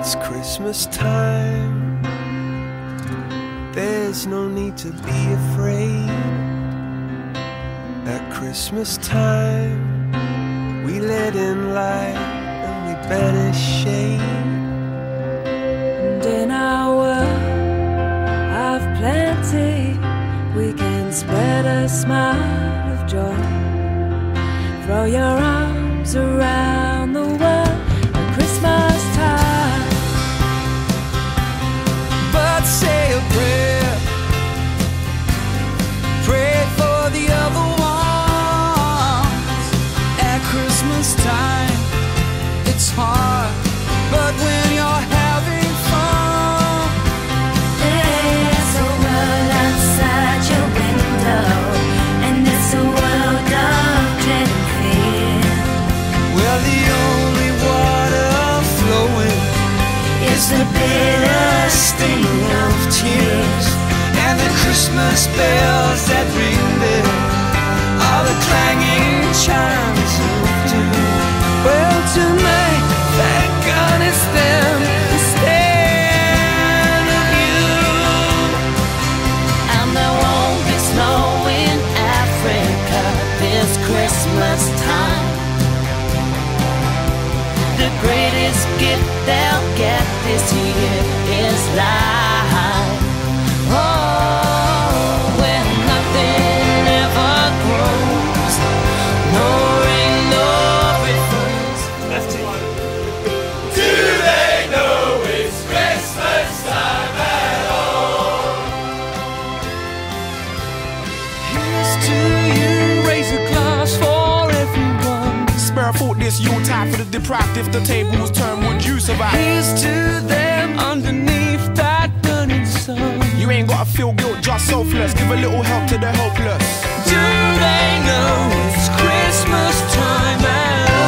It's Christmas time. There's no need to be afraid. At Christmas time, we let in light and we banish shade. And in our world of plenty, we can spread a smile of joy. Throw your arms around the world at Christmas time. But say a prayer, pray for the other ones. At Christmas time, it's hard, but when you're having fun, There's a world outside your window, and it's a world of dread and fear. well, the only water flowing is the bitter sting of tears. And the Christmas bells that ring there are the clanging chimes of doom. Well, tonight, thank God it's them instead of you. And there won't be snow in Africa this Christmas time. The greatest gift they'll get this year is life. Oh, when nothing ever grows, no rain, no refrains. Do they know it's Christmas time at all? Here's to you, raise a glass for everyone. Spare a thought this Yuletide for the deprived. If the tables turn, would you survive? Here's to them underneath that burning sun. You ain't gotta feel guilt, just selfless. Give a little help to the helpless. Do they know it's Christmas time at all?